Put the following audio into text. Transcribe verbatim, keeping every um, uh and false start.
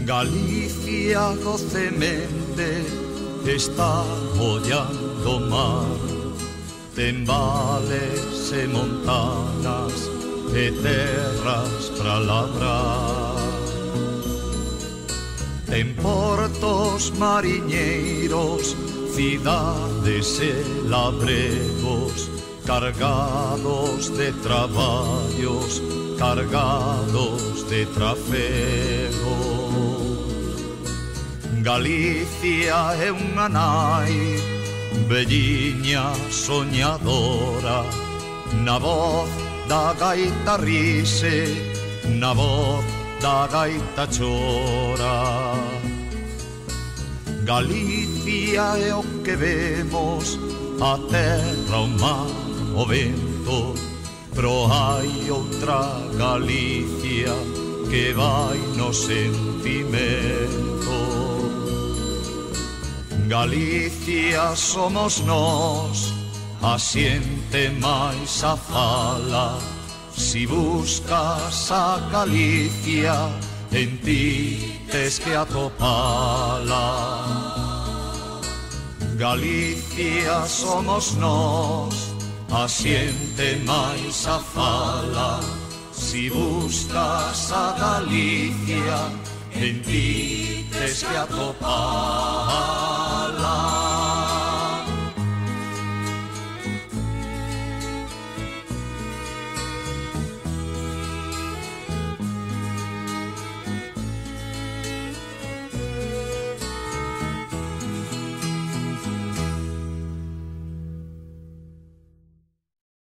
Galicia docemente está ollando o mar, ten vales e montanas e terras para labrar. Ten portos mariñeiros, cidades e labregos, cargados de traballos, cargados de trafegos. Galicia é unha nai, velliña soñadora, na voz da gaita rise, na voz da gaita chora. Galicia é o que vemos, a terra, o mar, o vento, pero hai outra Galicia que vai no sentimento. Galicia somos nós, a xente máis a fala. Si buscas a Galicia, en ti tes que atopala. Galicia somos nós, a xente máis a fala. Si buscas a Galicia, en ti tes que atopar.